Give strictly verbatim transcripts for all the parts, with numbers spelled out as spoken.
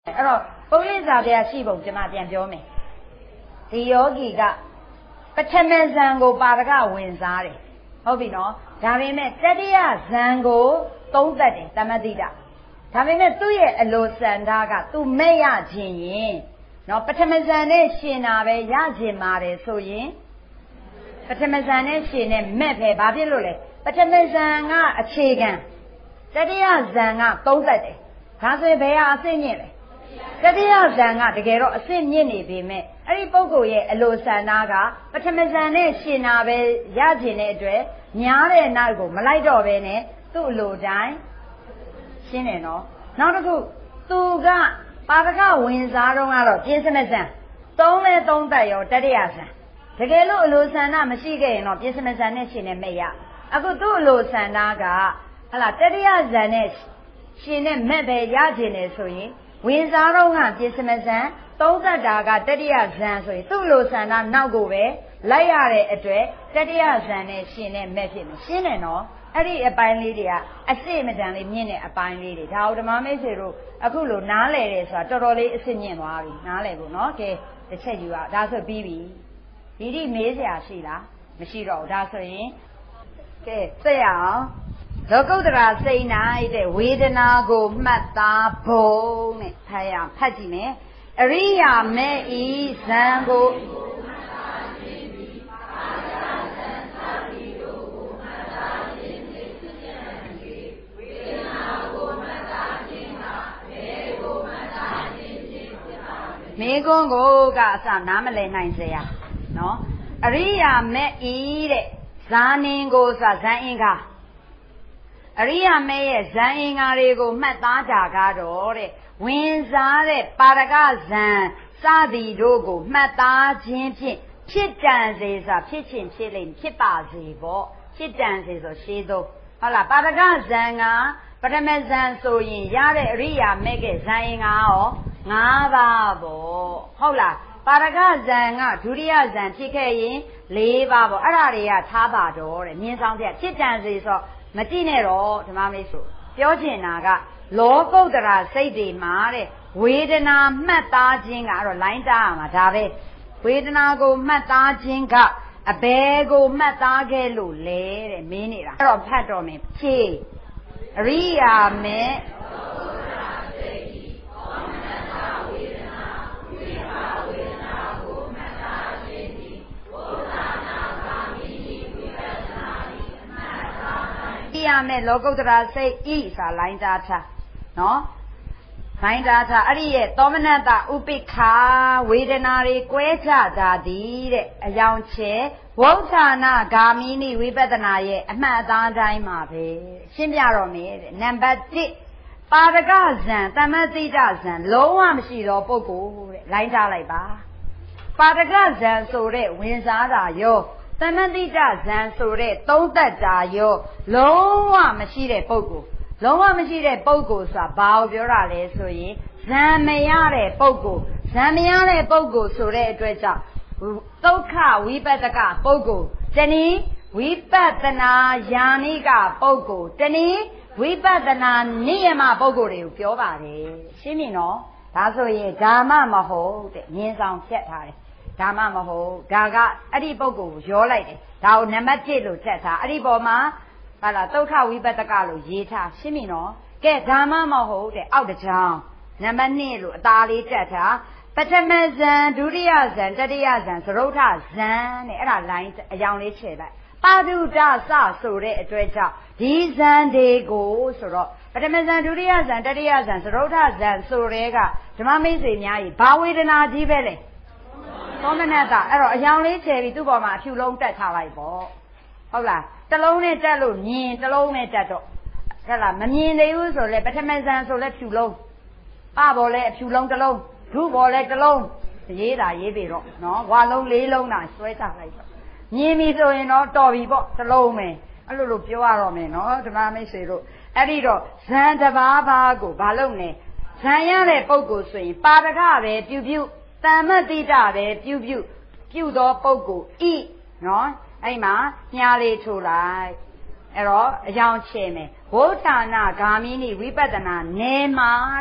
အဲ့တော့ပုရိသဗျာရှိပုံကျွန်မပြန်ပြောမယ်ဒီယောဂီကပထမဇန်ကိုပါရကဝင်စားတယ်ဟုတ်ပြီနော်ဒါပေမဲ့တတိယဇန်ကိုသုံးသက်တယ်သမတိတာဒါပေမဲ့သူ့ရဲ့အလိုစန္ဒကသူမဲ့ရခြင်းရင်နော်ပထမဇန်နဲ့ရှင်တာပဲရခြင်းပါတယ်ဆိုရင်ပထမဇန်နဲ့ရှင်နဲ့မဲ့ပဲဘာဖြစ်လို့လဲပထမဇန်ကအခြေခံတတိယဇန်ကသုံးသက်တယ်ဒါဆိုရင်ဘယ်ဟာအစစ်ညစ်လဲတတိယဇန်ကတကယ်တော့အစစ်မြင့်နေပေမဲ့အဲ့ဒီပုဂ္ဂိုလ်ရဲ့အလိုဆန္ဒကပထမဇန်နဲ့ရှင်တာပဲရကျင်တဲ့အတွက်ညားတဲ့နောက်ကိုမလိုက်တော့ပဲနဲ့သူ့အလိုတိုင်းရှင်းတယ်နော်နောက်တစ်ခုသူကပါရကဝင်စားတော့ကတော့ပြင်းစနဇန်သုံးလဲသုံးသက်ရောတတိယဇန်တကယ်လို့အလိုဆန္ဒမရှိခဲ့ရင်တော့ပြင်းစနဇန်နဲ့ရှင်နဲ့မဲ့ရအခုသူ့အလိုဆန္ဒကဟလာတတိယဇန်နဲ့ရှင်နဲ့မဲ့ပဲရကျင်တယ်ဆိုရင်ဝင်စားတော့ကပြင်းစမဇန်သုံးသက်တာကတတိယဇန်ဆိုရင်သူ့လိုဆန္ဒနောက်ကိုပဲလိုက်ရတဲ့အတွက်တတိယဇန်နဲ့ရှင်နဲ့မဲ့ဖြစ်မယ်ရှင်းတယ်နော်အဲ့ဒီအပိုင်းလေးတွေကအစစ်မတန်လေးမြင့်တဲ့အပိုင်းလေးတွေဒါဟုတ်ဓမ္မမိတ်ဆွေတို့အခုလိုနားလဲတယ်ဆိုတာတော်တော်လေးအစစ်မြင့်သွားပြီနားလဲဖို့နော်ကဲတစ်ချက်ယူအောင်ဒါဆိုပြီးပြီဒီဒီမေးစရာရှိလားမရှိတော့ဘူးဒါဆိုရင်ကဲဆက်ရအောင်လောကုတ္တရာစိတ်၌တဲ့ဝေဒနာကိုမှတ်သားဖို့နဲ့ဖတ်ရဖတ်ကြည့်မယ်အရိယာမေဤဇံကိုမေကွန်းကိုကအစနားမလည်နိုင်စေရနော်အရိယာမေဤတဲ့ဇာနင်ကိုစဇန်အင်္ဂါအရိယာမဲရဲ့ဇန်အင်္ဂါတွေကိုမှတ်သားကြကတော့တဲ့ဝင်စားတဲ့ပါရကဇန်စသည်တို့ကိုမှတ်သားခြင်းဖြင့်ဖြစ်တန်စေစွာဖြစ်ခြင်းဖြစ်လိမ့်ဖြစ်ပါစေပေါ့ဖြစ်တန်စေဆိုရှင်းသောဟုတ်လားပါရကဇန်ကပထမဇန်ဆိုရင်ရတဲ့အရိယာမဲကဇန်အင်္ဂါရော၅ပါးပေါ့ဟုတ်လားပါရကဇန်ကဒုတိယဇန်ဖြစ်ခဲ့ရင်၄ပါးပေါ့အဲ့ဒါတွေကထားပါတော့တဲ့မြင်းဆောင်တဲ့ဖြစ်တန်စေဆိုမကြည့်နဲ့တော့ဓမ္မမိတ်ဆွေပြောချင်တာကလောကုတ္တရာစိတ်တွေမှာတဲ့ဝေဒနာမှတ်သားခြင်းကအဲ့တော့လိုင်းတားရမှာဒါပဲဝေဒနာကိုမှတ်သားခြင်းကအဘယ်ကိုမှတ်သားခဲ့လို့လဲတဲ့မင်းနေတာအဲ့တော့ဖတ်တော်မယ်ဖြေအရိယာမေရမယ်လောကုတ္တရာစိတ်ဤစာလိုင်းတာထားနော်လိုင်းတာထားအဲ့ဒီရဲ့သောမနတဥပိ္ခာဝေဒနာတွေကွဲကြတာသည်တဲ့အယောင်ချေဝုဌာနာဂာမိနိဝိပဿနာရဲ့အမှတ်အသားတိုင်းမှာပဲရှင်းပြတော့မယ်တဲ့နံပါတ်၁ပါရကဇံသမတိတဇံလုံးဝမရှိတော့ပုဂ္ဂိုလ်တဲ့လိုင်းထားလိုက်ပါပါရကဇံဆိုတဲ့ဝင်စားတာရောသမတိတဇံဆိုတဲ့သုံးသက်တာရောလုံးဝမရှိတဲ့ပုဂ္ဂိုလ်လုံးဝမရှိတဲ့ပုဂ္ဂိုလ်ဆိုတာဘာကိုပြောတာလဲဆိုရင်ဇံမရတဲ့ပုဂ္ဂိုလ်ဇံမရတဲ့ပုဂ္ဂိုလ်ဆိုတဲ့အတွက်ကြောင့်ဒုက္ခဝိပဿကပုဂ္ဂိုလ်တနည်းဝိပဿနာယာနိကပုဂ္ဂိုလ်တနည်းဝိပဿနာနိယမပုဂ္ဂိုလ်တွေကိုပြောပါတယ်ရှင်းပြီနော်ဒါဆိုရင်ဓမ္မမဟုတ်တဲ့မြင်ဆောင်ဖြတ်ထားတယ်ဒါမှမဟုတ်ဒါကအဲ့ဒီပုဂ္ဂိုလ်ကိုရောလိုက်တယ်ဒါကိုနံပါတ်၁လို့ချက်ထားအဲ့ဒီပေါ်မှာဟာလားဒုက္ခဝိပဿကလို့ရေးထားရှင်းပြီနော်ကဲဒါမှမဟုတ်တဲ့အောက်တစ်ချောင်းနံပါတ်၂လို့အသားလေးတက်ထားပထမဇန်ဒုတိယဇန်တတိယဇန်သရုဋ္ဌဇန်တဲ့အဲ့ဒါ line အယောင်လေးခြေလိုက်ပါဒုဒစဆိုတဲ့အတွက်ကြောင့်ဒီဇန်တွေကိုဆိုတော့ပထမဇန်ဒုတိယဇန်တတိယဇန်သရုဋ္ဌဇန်ဆိုတဲ့ကဓမ္မမိတ်ဆွေများကြီးဘာဝေဒနာကြီးပဲလေသောမနတအဲ့တော့အယောင်လေးချယ်ပြီးသူ့ပေါ်မှာအဖြူလုံးတက်ထားလိုက်ပေါ့ဟုတ်လားတလုံးနဲ့တက်လို့မြင်တလုံးနဲ့တက်တော့ဟုတ်လားမမြင်သေးဘူးဆိုလဲပထမဇန်ဆိုလဲဖြူလုံးပပေါ်လဲအဖြူလုံးတလုံးဒုပေါ်လဲတလုံးရေးတာရေးပြီတော့နော်ဝါလုံးလေးလုံးတာဆွဲချလိုက်တော့မြင်ပြီဆိုရင်တော့တော်ပြီပေါ့တလုံးပဲအဲ့လိုလိုပြောရတော့မယ်နော်ဓမ္မမိတ်ဆွေတို့အဲ့ဒီတော့ဇန်တစ်ပါးပါးကိုဘာလုပ်လဲဇန်ရတဲ့ပုဂ္ဂိုလ်ဆိုရင်ပါရကပဲပြုပြုတမ္မတိတပဲပြုပြုပြုသောပုဂ္ဂိုလ်ဤနော်အဲ့မှာညားလေးထိုးလိုက်အဲ့တော့အယောင်ချဲမယ်ဝုဌာနာဂာမိနိဝိပဿနာနေမှာတဲ့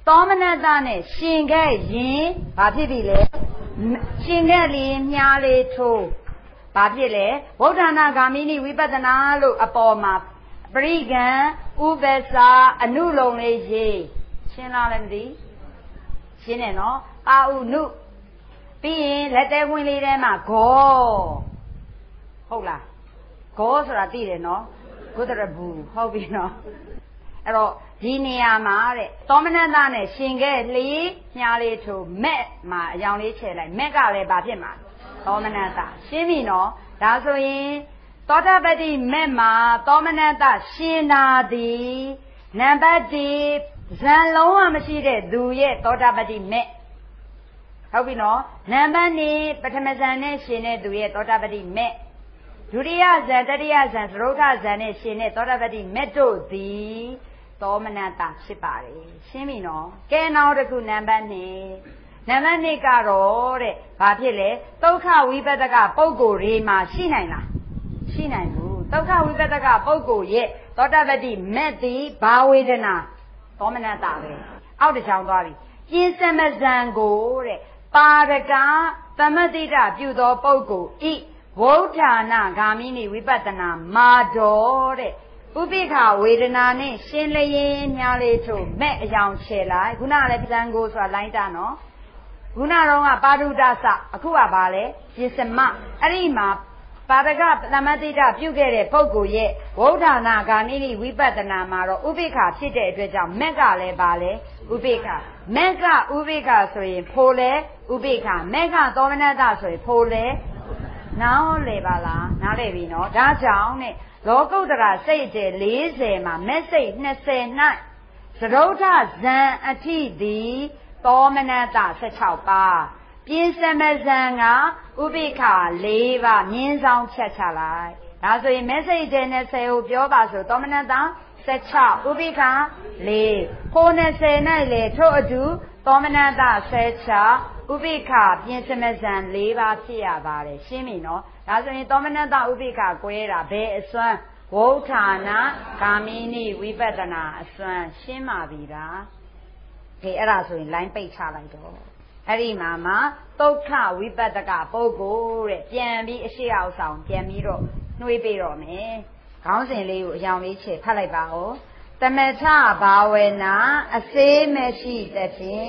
သောမနတနဲ့ရှင်ခဲ့ရင်ဘာဖြစ်ပြီလဲရှင်ခဲ့လျင်မြားလေးထိုးဘာဖြစ်လဲဗုဒ္ဓနာဂါမိနိဝိပဿနာလို့အပေါ်မှာပရိကံဥပ္ပစာအနုလုံလေးရေးရှင်းလားလည်းမသိရှင်းတယ်နော်ပါဥနုပြီးရင်လက်သေးဝင်လေးထဲမှာဂောဟုတ်လားဂောဆိုတာသိတယ်နော်ဂုတရဘူးဟုတ်ပြီနော်အဲ့တော့ဒီနေရာမှာတဲ့သောမနတနဲ့ရှင်ခဲ့လျင်မြားလေးထိုးမဲ့မှာအယောင်လေးချဲလိုက်မဲ့ကလည်းဘာဖြစ်မှာသောမနတရှင်းပြီနော်ဒါဆိုရင်သောတာပတိမဲ့မှာသောမနတရှင်နာသည်နံပါတ်တစ်ဇန်လုံးဝမရှိတဲ့သူရဲ့သောတာပတိမဲ့ဟုတ်ပြီနော်နံပါတ်နှစ်ပထမဇန်နဲ့ရှင်တဲ့သူရဲ့သောတာပတိမဲ့ဒုတိယဇန်တတိယဇန်သရုတ်ထဇန်နဲ့ရှင်တဲ့သောတာပတိမဲ့တို့သည်သောမနတဖြစ်ပါတယ်ရှင်းပြီနော်ကဲနောက်တစ်ခုနံပါတ်နှစ်နံပါတ်နှစ်ကတော့တဲ့ဘာဖြစ်လဲဒုက္ခဝိပဿကပုဂ္ဂိုလ်တွေမှာရှိနိုင်လားရှိနိုင်ဘူးဒုက္ခဝိပဿကပုဂ္ဂိုလ်ရဲ့သောတာပတိမဲ့သည်ဘာဝေဒနာသောမနတပဲအောက်တစ်ချောင်းသွားပြီပြင်းစမဇံကိုတဲ့ပါရကသမတိတပြုသောပုဂ္ဂိုလ်ဤဝုဋ္ဌာနာဂါမိနိဝိပဿနာမာတော်တဲ့ဥပိ္ပခဝေဒနာနဲ့ရှင်လျင်မြားလေးထုတ်မဲ့အယောင်ချေလိုက်ခုနကလည်းဇံကိုဆိုတာလိုင်းတာနော်ခုနတော့ကပါရုဒ္ဒစအခုကဘာလဲပြစ္စမအဲ့ဒီမှာပါရကသမတိတပြုခဲ့တဲ့ပုဂ္ဂိုလ်ရဲ့ဝုဋ္ဌာနာဂါမိနိဝိပဿနာမှာတော့ဥပိ္ပခဖြစ်တဲ့အတွက်ကြောင့်မက်ကလည်းပါလေဥပိ္ပခမက်ကဥပိ္ပခဆိုရင်ဖိုလဲဥပိ္ပခမက်ကသောမနတဆိုရင်ဖိုလဲနားလေပါလားနားလေပြီနော်ဒါကြောင့်နဲ့လောကုတ္တရာစိတ်ကျေလေးဆယ်မှာမက်စိတ်နှစ်ဆယ်၌သရုတ်ထဇံအထိသည်သောမနတဆယ်ခြောက်ပါးပြင်းစမဇံကဥပိ္ပခလေးပါးမြင်းဆောင်ဖြတ်ချလိုက်ဒါဆိုရင်မက်စိတ်ကျေနှစ်ဆယ်ကိုပြောပါဆိုသောမနတဆယ်ခြောက်ဥပိ္ပခလေးခိုးနှစ်ဆယ်၌လေထို့အတူသောမနတဆယ်ခြောက်ဥပိ္ပခပြင်းစမဇံလေးပါးဖြစ်ရပါတယ်ရှင်းပြီနော်ဒါဆိုရင်သောမနတဥပိ္ပခကွဲတာဘယ်အစွမ်းဝုဋ္ဌာနာဂါမိနိဝိပဿနာအစွမ်းရှင်းပါပြီလားဒီအဲ့ဒါဆိုရင် line ပိတ်ချလိုက်တော့အဲ့ဒီမှာမှာဒုက္ခဝိပဿကပုဂ္ဂိုလ်တဲ့ပြန်ပြီးအရှိအောင်ဆောင်ပြန်ပြီးတော့နှွေးပေးတော့မယ်ခေါင်းစဉ်လေးကိုအယောင်လေးချေဖတ်လိုက်ပါဦးတမထဘာဝနာအစေးမရှိသဖြင့်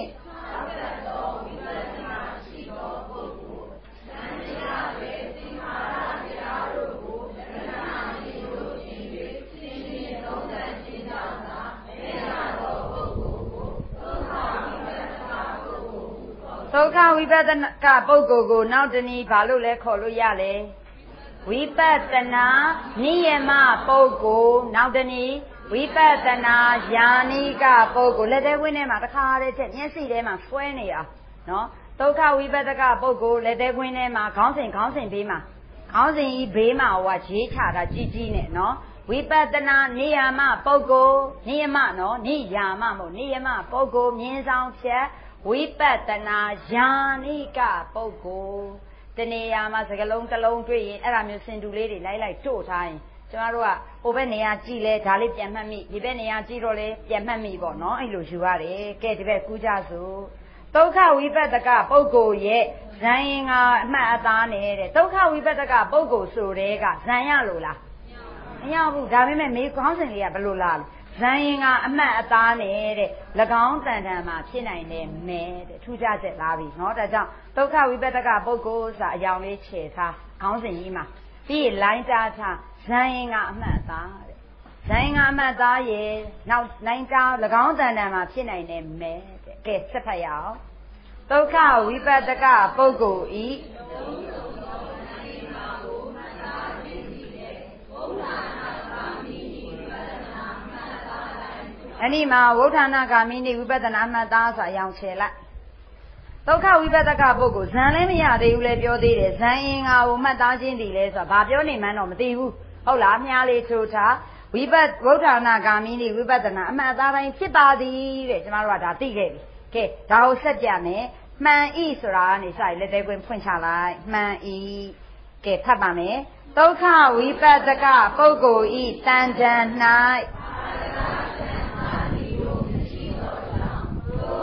ဒုက္ခဝိပဿနာကပုဂ္ဂိုလ်ကိုနောက်တနည်းဘာလို့လဲခေါ်လို့ရလဲဝိပဿနာနိယမပုဂ္ဂိုလ်နောက်တနည်းဝိပဿနာယာနိကပုဂ္ဂိုလ်လက်သေးဝင်းထဲမှာတစ်ခါတည်းချက်မျက်စိထဲမှာဆွဲနေတာနော်ဒုက္ခဝိပဿကပုဂ္ဂိုလ်လက်သေးဝင်းထဲမှာခေါင်းစဉ်ခေါင်းစဉ်ဘေးမှာခေါင်းစဉ်ကြီးဘေးမှာဟိုကရေးချတာကြီးကြီးနဲ့နော်ဝိပဿနာနိယမပုဂ္ဂိုလ်နိယမနော်နိယာမမဟုတ်နိယမပုဂ္ဂိုလ်မြင်းဆောင်ချက်ဝိပဿနာယာနိကပုဂ္ဂိုလ်တနေရာမှာစကလုံးတစ်လုံးတွေ့ရင်အဲ့ဒါမျိုးစင်တူလေးတွေလိုက်လိုက်တို့ထားရင်ကျမတို့ကဟိုဘက်နေရာကြည့်လဲဒါလေးပြန်မှတ်မိဒီဘက်နေရာကြည့်တော့လဲပြန်မှတ်မိပေါ့နော်အဲ့လိုယူရတယ်ကဲဒီဘက်ကူးကြစို့ဒုက္ခဝိပဿကပုဂ္ဂိုလ်ရဲ့ဇန်ရင်ကအမှတ်အသားနဲ့တဲ့ဒုက္ခဝိပဿကပုဂ္ဂိုလ်ဆိုတဲ့ကဇန်ရလို့လားမရဘူးဒါပေမဲ့မေခေါင်းစဉ်လေးကဘယ်လိုလားဇန်ရင်ကအမှတ်အသားနဲ့တဲ့၎င်းတန်တန်မှာဖြစ်နိုင်တယ်မဲတဲ့ထူးခြားချက်လားပြီเนาะဒါကြောင့်ဒုက္ခဝိပဿကပုဂ္ဂိုလ်ဆိုအယောင်လေးခြေထားခေါင်းစဉ်ကြီးမှာပြီးရင်လိုင်းတားထားဇန်ရင်ကအမှတ်အသားတဲ့ဇန်ရင်ကအမှတ်အသားရဲ့နောက်လိုင်းတား၎င်းတန်တန်မှာဖြစ်နိုင်တယ်မဲတဲ့ကဲဆက်ဖတ်ရအောင်ဒုက္ခဝိပဿကပုဂ္ဂိုလ်ဤအဲ့ဒီမှာဝုဋ္ဌာနာဂါမိနိဝိပဿနာမှတ်သားဆိုအယောင်ချေလိုက်ဒုက္ခဝိပဿကပုဂ္ဂိုလ်ဇန်လည်းမရသေးဘူးလေပြောသေးတယ်ဇန်ရင်ငါကိုမှတ်သားခြင်းတည်လဲဆိုတာဘာပြောနေမှန်းတော့မသိဘူးဟုတ်လားမြားလေးထိုးထားဝိပဿဝုဋ္ဌာနာဂါမိနိဝိပဿနာအမှတ်သားတိုင်းဖြစ်ပါသည်တဲ့ကျမတို့ကဒါသိခဲ့ပြီကဲဒါကိုဆက်ပြမယ်မှန်ဤဆိုတာကနေစရလက်သေးခွင်းဖွင့်ချလိုက်မှန်ဤကဲဖတ်ပါမယ်ဒုက္ခဝိပဿကပုဂ္ဂိုလ်ဤတန်တန်၌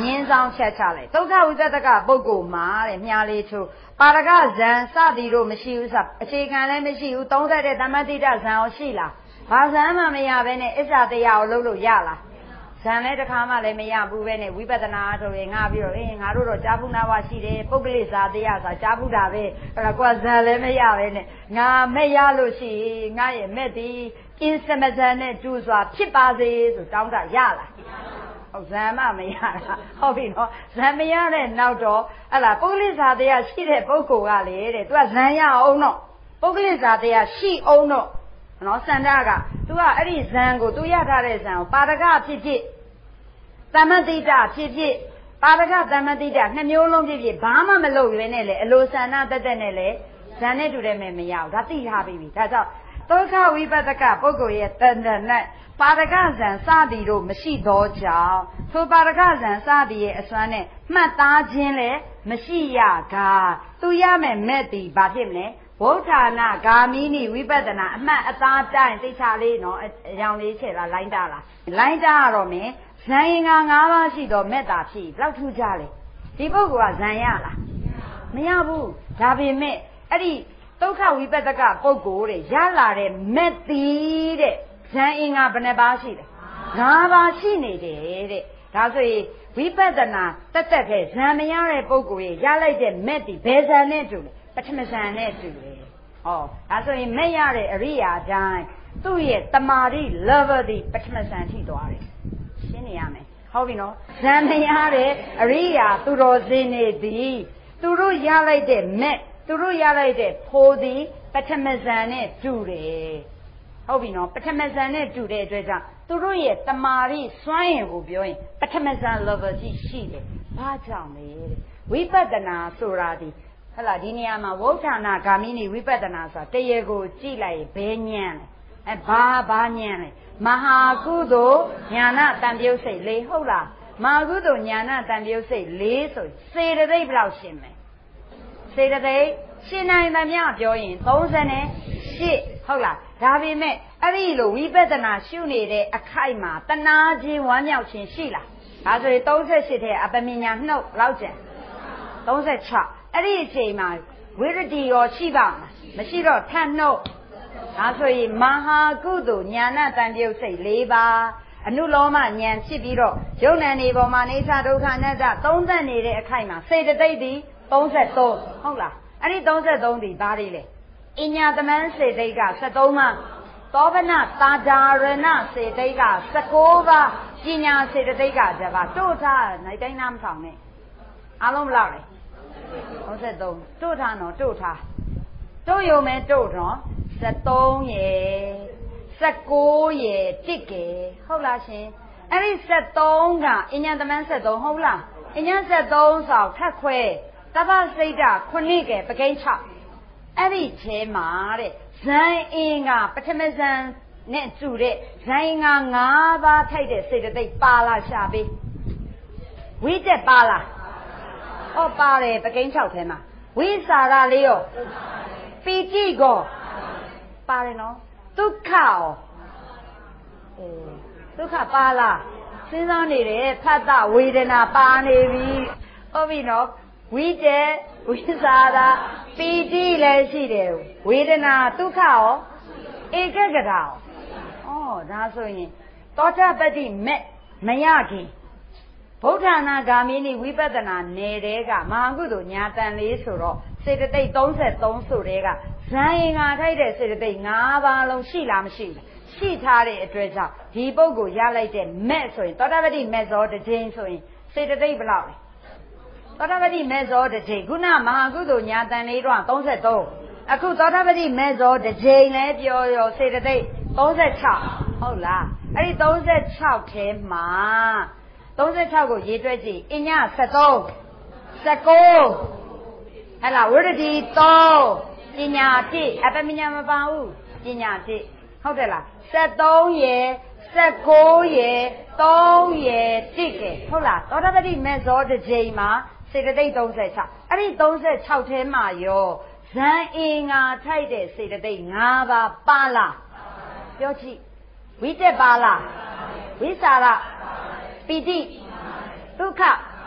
မြင်းဆောင်ချက်ချလိုက်ဒုက္ခဝိပဿကပုဂ္ဂိုလ်မှာတဲ့မြားလေးချိုးပါရကဇံစသည်တို့မရှိဘူးစအခြေခံလည်းမရှိဘူးသုံးသက်တဲ့တမတိတဇံရောရှိလားဘာဇံမှမရဘဲနဲ့အစ္ဆတရားကိုလုပ်လို့ရလားဇံလည်းတစ်ခါမှလည်းမရဘူးပဲနဲ့ဝိပဿနာဆိုရင်ငါပြီးတော့အေးငါတို့တော့ကြာဖူးနာဝရှိတယ်ပုဂ္ဂလိဇာတရားဆိုတာကြာဖူးတာပဲအဲ့ဒါကွာဇံလည်းမရပဲနဲ့ငါမဲ့ရလို့ရှိငါရဲ့မဲ့ဒီအင်းစမဇံနဲ့ကျူစွာဖြစ်ပါစေဆိုတောင်းတရလားဟုတ်ဇံမမရတာဟုတ်ပြီနော်ဇံမရတဲ့နောက်တော့ဟလာပုဂ္ဂလိဇာတရားရှိတဲ့ပုဂ္ဂိုလ်ကလေတဲ့သူကဇံရအောင်တော့ပုဂ္ဂလိဇာတရားရှိအောင်တော့နော်စန္ဒကသူကအဲ့ဒီဇံကိုသူရထားတဲ့ဇံကိုပါရကဖြစ်ဖြစ်တမတိတဖြစ်ဖြစ်ပါရကတမတိတနှစ်မျိုးလုံးဖြစ်ဖြစ်ဘာမှမလုပ်ရွေးနဲ့လေအလိုဆန္ဒတက်တက်နဲ့လေဇံနဲ့တူတယ်မယ်မရဘူးဒါသိထားပြီဒါကြောင့်ဒုက္ခဝိပဿကပုဂ္ဂိုလ်ရဲ့တဏ္ဍာ၌ပါရကဇံစသည်တို့မရှိသောကြောင့်ထိုပါရကဇံစသည်ရဲ့အစွမ်းနဲ့မှတ်သားခြင်းလည်းမရှိရကားသူရမယ်မဲ့သည်ဘာဖြစ်မလဲဗုဒ္ဓနာဂာမိနိဝိပဿနာအမှတ်အသားတိုင်းသိချလေးနော်အရောင်လေးချက်လားလိုင်းတာလားလိုင်းတာရတော့မင်းဇံရင်က၅ပါးရှိတော့မေတ္တာဖြစ်ဘယ်လောက်ထူးကြလဲဒီပုဂ္ဂိုလ်ကဇံရလားမရဘူးဒါပေမဲ့အဲ့ဒီဒုက္ခဝိပဿကပုဂ္ဂိုလ်တဲ့ရလာတဲ့မေတ္တိတဲ့ဇံအင်္ဂါဘယ်နှပါးရှိလဲ၅ပါးရှိနေတယ်တဲ့ဒါဆိုရင်ဝိပဿနာတက်တက်ခဲ့ဇံမရတဲ့ပုဂ္ဂိုလ်ရဲ့ရလိုက်တဲ့မေတ္တိဘယ်ဇံနဲ့တူလဲပထမဇံနဲ့တူတယ်ဟောဒါဆိုရင်မဲ့ရတဲ့အရိယာတိုင်းသူ့ရဲ့တမာတိ level ဒီပထမဇံထိသွားတယ်ရှင်းနေရမယ်ဟုတ်ပြီနော်ဇံမရတဲ့အရိယာသူတော်စင်နေသည်သူတို့ရလိုက်တဲ့မဲ့သူတို့ရလိုက်တဲ့ဖိုးသည်ပထမဇန်နဲ့တူတယ်ဟုတ်ပြီနော်ပထမဇန်နဲ့တူတဲ့အတွက်ကြောင့်သူတို့ရဲ့တမာရီစွမ်းရင်ကိုပြောရင်ပထမဇန် level ကြီးရှိတယ်ဘာကြောင့်လဲတဲ့ဝိပဿနာဆိုတာဒီဟလာဒီနေရာမှာဝဋ္ဌာနာဂာမိနိဝိပဿနာဆိုတာတရေကိုကြည့်လိုက်ဘယ်ဉာဏ်လဲအဲဘာဘာဉာဏ်လဲမဟာကုသိုလ်ဉာဏတန်ပြုတ်စိတ်လေးဟုတ်လားမဟာကုသိုလ်ဉာဏတန်ပြုတ်စိတ်လေးဆိုစေတသိက်ဘယ်လောက်ရှင်းမလဲစေတသိက်ရှင်းနိုင်သမျှပြောရင်၃၈ဟုတ်လားဒါပေမဲ့အဲ့ဒီလိုဝိပဿနာရှုနေတဲ့အခိုက်မှာတဏှာခြင်းဝမ်းမြောက်ခြင်းရှိလားဒါဆိုရင်၃၈ထဲအပမညာနှုတ်လောက်ကျန်၃၆အဲ့ဒီအချိန်မှာဝိရတိရောရှိပါမလားမရှိတော့ထပ်နှုတ်ဒါဆိုရင်မဟာကုသိုလ်ဉာဏတန်ပြုတ်စိတ်၄ပါးအနုလောမဉာဏ်ဖြစ်ပြီးတော့ယုံ nant နေပေါ်မှာနေသဒုက္ခအနတ္တသုံးသပ်နေတဲ့အခိုက်မှာစေတသိက်ဒီ၃၃ဟုတ်လားအဲ့ဒီ၃၃ဒီဘာတွေလဲအညာတမန်းစေသိက်က၁၃ပါးသောဗနသာဓာရဏစေသိက်က၁၉ပါးပညာစေတသိက်ကတပါးတို့ထားနိုင်တိုင်းနားမဆောင်နဲ့အားလုံးဘယ်လောက်လဲ၃၃တို့ထားနော်တို့ထားတို့ရုံမဲတို့နော်၁၃ရယ်၁၉ရယ်တစ်ကယ်ဟုတ်လားရှင်အဲ့ဒီ၁၃ကအညာတမန်း၁၃ဟုတ်လားအညာ၁၃ဆောက်ထက်ခွဲတပ္ပစိတ်ဓာခုနှစ်ကဲပကိန်း၆အဲ့ဒီထဲမှာတဲ့ဇန်အင်္ဂါပထမဇန်နဲ့တူတဲ့ဇန်အင်္ဂါ၅ပါးထိုက်တဲ့စေတသိက်ပါလာရှာပေးဝိတက်ပါလားဟောပါတယ်ပကိန်း၆ထဲမှာဝိစာရလေးရောပီတိကောပါတယ်နော်ဒုက္ခရောအဲဒုက္ခပါလားစဉ်းစားနေတယ်ဖတ်တာဝေဒနာပါနေပြီဟုတ်ပြီနော်ဝိတေဝိစာရပီတိလည်းရှိတယ်ဝေဒနာဒုက္ခရောဧကဂရရောဩဒါဆိုရင်သောတာပတ္တိမဲ့မရခင်ဗုဒ္ဓနာဂာမိနိဝိပဿနာနယ်တဲကမဟာကုသိုလ်ညာတန်လေးဆိုတော့စေတသိက်၃၃ဆိုတဲ့ကဇန်ရင်္ဂါထိုက်တဲ့စေတသိက်၅ပါးလုံးရှိလားမရှိလားရှိထားတဲ့အတွက်ကြောင့်ဒီပုဂ္ဂိုလ်ရလိုက်တဲ့မဲ့ဆိုရင်သောတာပတ္တိမဲ့ဇောတစ်ချိန်ဆိုရင်စေတသိက်ဘယ်လောက်လဲသောတာပတိမေဇောတစ်ချိန်ခုနမဟာကုသိုလ်ညာတန်လေးတော့၃၃အခုသောတာပတိမေဇောတစ်ချိန်လဲပြောရောစေတသိက်၃၆ဟုတ်လားအဲ့ဒီ၃၆ထဲမှာ၃၆ကိုရေးတွက်ကြည့်အည၁၃ ၁၉ဟဲ့လားဝိရတိ၃ပညာ၁အပမညာမပါဘူးပညာ၁ဟုတ်တယ်လား၁၃ရယ်၁၉ရယ်၃ရယ်၁ကဲဟုတ်လားသောတာပတိမေဇောတစ်ချိန်မှာစေတသိက်၃၆အဲ့ဒီ၃၆ထဲမှာရောဇန်အင်္ဂါထိုက်တဲ့စေတသိက်၅ပါးပါလားပြောကြည့်ဝိတက်ပါလားဝိစာရပီတိဒုက္ခ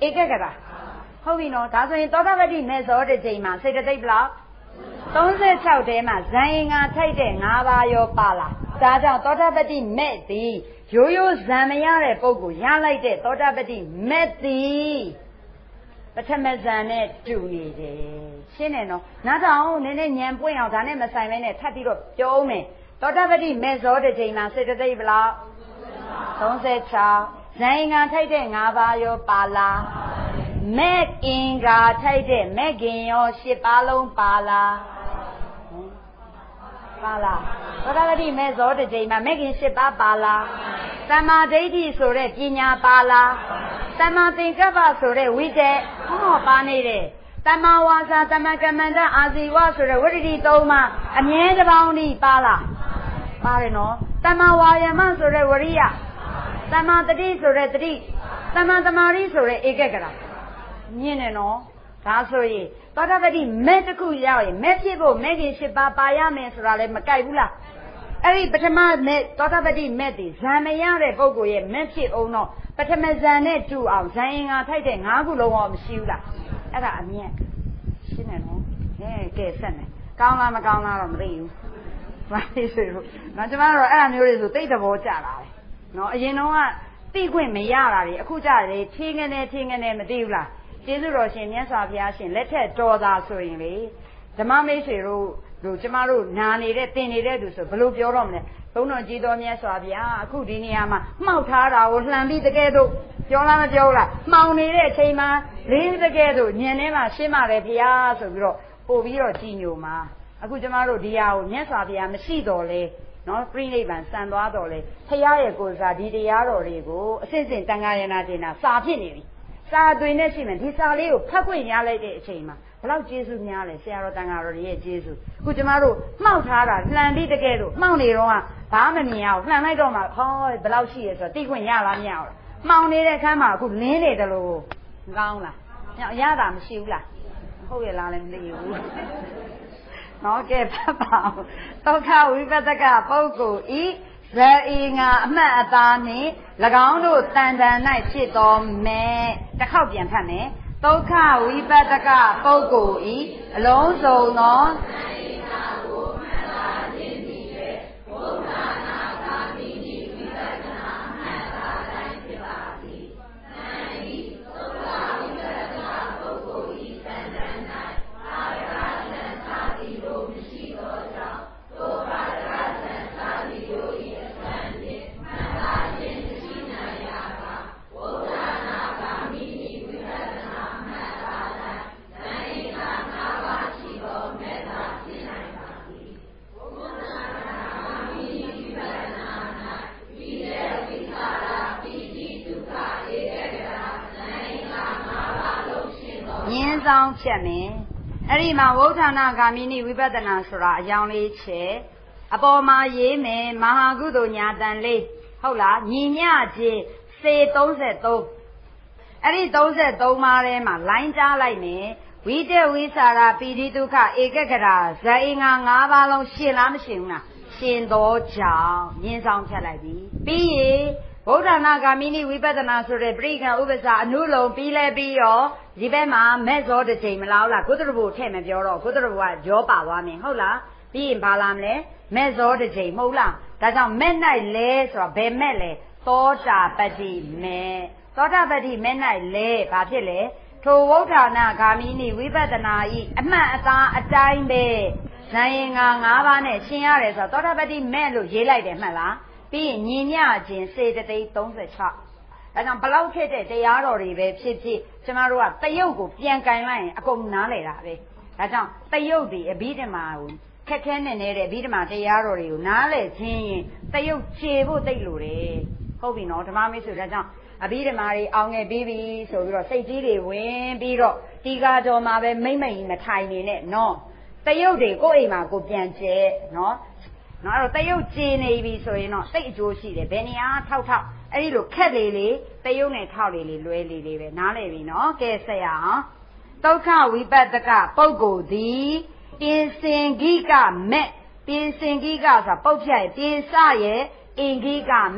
ဧကဂရဟုတ်ပြီနော်ဒါဆိုရင်သောတာပတိမဲ့ဇောတစ်ချိန်မှာစေတသိက်ဘလောက်သုံးဆယ်ခြောက်ထဲမှာဇန်အင်္ဂါထိုက်တဲ့၅ပါးရောပါလာဒါကြောင့်သောတာပတိမဲ့သည်ရိုးရိုးဇံမရတဲ့ပုဂ္ဂိုလ်ရလိုက်တဲ့သောတာပတိမဲ့သည်ပထမဇန်နဲ့တူနေတယ်ရှင်းတယ်နော်နောက်တော့နည်းနည်းညံပွင့်အောင်ဒါနဲ့မဆိုင်မဲနဲ့ထပ်ပြီးတော့ပြောဦးမယ်သောတာပတိမဲ့ဇောတစ်ချိန်မှာစေတသိက်ဘလောက်သုံးဆယ်ခြောက်ဇန်အင်္ဂါထိုက်တဲ့၅ပါးရောပါလာမဲ့အင်္ဂါထိုက်တဲ့မဲ့ခင်ရော၈ပါးလုံးပါလာပါလာသောတာပတိမဲ့ဇောတစ်ချိန်မှာမဲ့ခင်၈ပါးပါလာသမ္မာဒိဋ္ဌိဆိုတဲ့ပညာပါလာသမ္မာသင်္ကပ္ပဆိုတဲ့ဝိတ္တဟောပါနေတယ်သမ္မာဝါစာသမ္မာကမ္မန္တအာဇီဝဆိုတဲ့ဝိတ္တိသုံးပါအမြဲတပေါင်းဤပါလာပါတယ်နော်သမ္မာဝါယမဆိုတဲ့ဝရိယသမ္မာတတိဆိုတဲ့တတိသမ္မာသမာဓိဆိုတဲ့ဧကဂရမြင်တယ်နော်ဒါဆိုရင်သောတာပတိမဲ့တစ်ခုရောက်ရင်မဲ့ဖြစ်ဖို့မဲ့ခင်၈ပါးပါရမယ်ဆိုတာလည်းမကြိုက်ဘူးလားအဲ့ဒီပထမမဲ့သောတာပတိမဲ့တည်ဇံမရတဲ့ပုဂ္ဂိုလ်ရဲ့မဲ့ဖြစ်အောင်တော့ပထမဇံနဲ့တူအောင်ဇံအင်္ဂါထိုက်တဲ့၅ခုလုံးရောမရှိဘူးလားအဲ့ဒါအမြတ်ရှင်းတယ်နော်ဟဲ့ကဲဆက်နေကောင်းလားမကောင်းလားတော့မသိဘူးဘာလို့ဆိုတော့နော်ကျမတို့အဲ့အမျိုးတွေဆိုသိတဲ့ဘောကြတာပဲနော်အရင်တော့ကသိခွင့်မရတာတွေအခုကြတယ်ထင်းကနေထင်းကနေမသိဘူးလားကျေးဇူးတော်ရှင်မြတ်စွာဘုရားရှင်လက်ထက်တော်သာဆိုရင်လေဓမ္မမိတ်ဆွေတို့တို့ကျမတို့နာနေတဲ့တင်နေတဲ့သူဆိုဘယ်လိုပြောတော့မလဲဘုန်းတော်ကြီးတော်မြတ်စွာဘုရားအခုဒီနေရာမှာမှောက်ထားတာကိုလှန်ပြီးတကယ်တော့ပြောလားမပြောလားမှောင်နေတဲ့အချိန်မှာလေးတကယ်တော့ညင်ထဲမှာရှင်းပါတယ်ဘုရားဆိုပြီးတော့ပို့ပြီးတော့ကြည်ညိုမှာအခုကျမတို့ဒီဟာကိုမြတ်စွာဘုရားမရှိတော်လဲနော်ပြိဋိဘံစံသွားတော်လဲဘုရားရဲ့ကိုယ်စားဒီတရားတော်တွေကိုအစစ်စစ်တန်ခါရဏတင်တာစာဖြစ်နေပြီစာသွင်းနေရှိမယ်ဒီစာလေးကိုဖတ်ခွင့်ရလိုက်တဲ့အချိန်မှာဘလောက်ကျေးဇူးများလဲဆရာတော်တန်ခါတော်ရဲ့ကျေးဇူးအခုကျမတို့မှောက်ထားတာလှန်ပြီးတကယ်လို့မှောက်နေတော့ကဘာမမြင်အောင်လှန်လိုက်တော့မှဟောဘလောက်ရှိရဲဆိုတော့သိခွင့်ရလားမရဘူးမှောင်နေတဲ့အခန်းမှာအခုလင်းနေတယ်လို့မကောင်းလားညအရသာမရှိဘူးလားဟုတ်ရဲ့လားလည်းမသိဘူးနော်ကဲဖတ်ပါဦးဒုက္ခဝိပဿကပုဂ္ဂိုလ်ဤဇေအင်္ဂါအမှတ်အသားနှင့်၎င်းတို့တန်တန်၌ဖြစ်တော်မယ်တစ်ခေါက်ပြန်ဖတ်မယ်ဒုက္ခဝိပဿကပုဂ္ဂိုလ်ဤအလုံးစုံသောဆောင်ဖြတ်မယ်အဲ့ဒီမှာဝုဋ္ဌာဏဂါမိနိဝိပဿနာဆိုတာအကြောင်းလေးချက်အပေါ်မှာရေးမယ်မဟာကုသိုလ်ညာတန်လေးဟုတ်လားညီမျှခြင်းစေသုံး၃အဲ့ဒီသုံး၃ပါးထဲမှာလိုင်းကြားလိုက်မယ်ဝိတဝိသရာပိဋိဒုက္ခဧကဂရဇေအင်္ဂါ၅ပါးလုံးရှင်းလားမရှင်းဘူးလားရှင်းတော့ကြောင့်မြင်းဆောင်ဖြတ်လိုက်ပြီပြီးရင်ဗုဒ္ဓနာဂါမိနိဝိပဿနာဆိုတဲ့ပြိက္ခဥပ္ပစာအနုလုံပြီးလဲပြီးရောဒီဘက်မှာမဲ့ဇောတစ်ချိန်မလားလားကုသရဘုထည့်မပြောတော့ကုသရဘုကရောပါသွားမယ်ဟုတ်လားပြီးရင်ဘာလာမလဲမဲ့ဇောတစ်ချိန်မဟုတ်လားဒါကြောင့်မဲ့၌လဲဆိုတော့ဘယ်မဲ့လဲသောတာပတ္တိမဲ့သောတာပတ္တိမဲ့၌လဲဘာဖြစ်လဲထိုဝုဋ္ဌာဏဂါမိနိဝိပဿနာဤအမှတ်အသားအတိုင်းပဲဇန်ရင်္ဂါ၅ပါးနဲ့ရှင်းရတယ်ဆိုတော့သောတာပတ္တိမဲ့လို့ရေးလိုက်တယ်မှတ်လားပြီးရင်ညီမျှခြင်းစေတသိက်၃၆ဒါကြောင့်ဘလောက်ဖြစ်တဲ့တရားတော်တွေပဲဖြစ်ဖြစ်ကျမတို့ကတယုတ်ကိုပြန်ကင်လိုက်ရင်အကုန်နားလည်တာပဲဒါကြောင့်တယုတ်ဒီအဘိဓမ္မာကိုခက်ခဲနေနေတဲ့အဘိဓမ္မာတရားတော်တွေကိုနားလည်ခြင်းရင်တယုတ်ခြေဖို့သိလို့တယ်ဟုတ်ပြီနော်ဓမ္မမိတ်ဆွေဒါကြောင့်အဘိဓမ္မာတွေအောင်ငယ်ပြီးပြီဆိုပြီးတော့စိတ်ကြီးတွေဝင်ပြီးတော့ဒီကားတော်မှာပဲမိမ့်မိန်မထိုင်နေနဲ့နော်တယုတ်တွေကိုယ့်အိမ်မှာကိုပြန်ကျဲနော်နော်အဲ့တော့တယုတ်ကျင်းနေပြီဆိုရင်တော့စိတ်အကျိုးရှိတယ်ဘယ်နေရာထောက်ထောက်အဲ့ဒီလိုခက်လေလေတယုတ်နဲ့ထောက်လေလေလွဲလေလေပဲနားလည်ပြီနော်ကဲဆက်ရအောင်ဒုက္ခဝိပဿကပုဂ္ဂိုလ်သည်ပြင်စင်ဂိကမဲ့ပြင်စင်ဂိကဆိုတာပုတ်ဖြတ်ရဲ့ပြင်စရဲ့အင်ဂိကမဲ့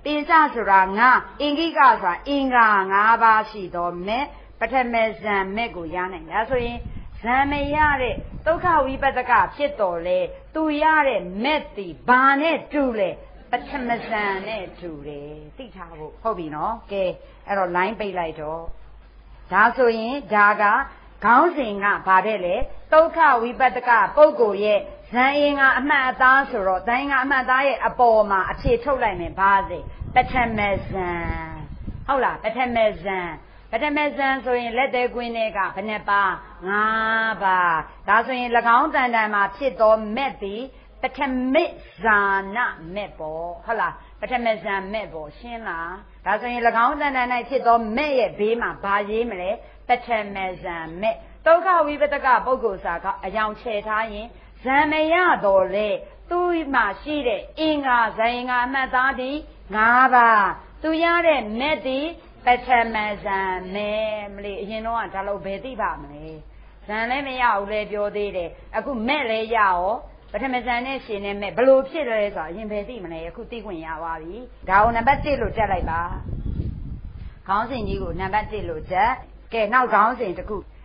တင်္စဆိုတာငါအင်္ဂိကဆိုတာအင်္ဂါ၅ပါးရှိသောမဲ့ပထမဇံမဲ့ကိုရနိုင်ဒါဆိုရင်ဇံမရတဲ့ဒုက္ခဝိပဿကဖြစ်တော်လေသူရတဲ့မဲ့တီဘာနဲ့တူလဲပထမဇံနဲ့တူတယ်သိထားဖို့ဟုတ်ပြီနော်ကဲအဲ့တော့ line ပိတ်လိုက်တော့ဒါဆိုရင်ဒါကခေါင်းစဉ်ကဘာတဲ့လဲဒုက္ခဝိပဿကပုဂ္ဂိုလ်ရဲ့ဇံအင်္ဂါအမှတ်အသားဆိုတော့ဇံအင်္ဂါအမှတ်အသားရဲ့အပေါ်မှာအခြေထုတ်လိုက်မယ်ဘာစေပထမဇံဟုတ်လားပထမဇံပထမဇံဆိုရင်လက်သေးကွင်းတွေကဘယ်နှပါ၅ပါးဒါဆိုရင်၎င်းတန်တန်မှာဖြစ်သောမဲ့သည်ပထမဇာနာမဲ့ပေါ့ဟုတ်လားပထမဇံမဲ့ပေါ့ရှင်းလားဒါဆိုရင်၎င်းတန်တန်၌ဖြစ်သောမဲ့ရဲ့ဘေးမှာဘာရေးမလဲပထမဇံမဲ့ဒုက္ခဝိပဿကပုဂ္ဂိုလ်စာကအယောင်ချဲထားရင်ဇံမရတော်လေသူမှရှိတဲ့အင်္ဂါဇံအင်္ဂါအမှတ်သားသည်၅ပါးသူရတဲ့မဲ့သည်ပထမဇံမဲ့မလေးအရင်တော့ကဒါလို့ဘယ်သိပါမလဲဇံလည်းမရဘူးလေပြောသေးတယ်အခုမဲ့လည်းရရောပထမဇန်နဲ့ရှင်နဲ့မဲ့ဘလို့ဖြစ်လဲဆိုတော့အရင်ပဲသိမလဲအခုသိခွင့်ရပါပြီဒါကိုနံပါတ်၁လို့တက်လိုက်ပါခေါင်းစဉ်ကြီးကိုနံပါတ်၁လို့တက်ကဲနောက်ခေါင်းစဉ်တစ်ခု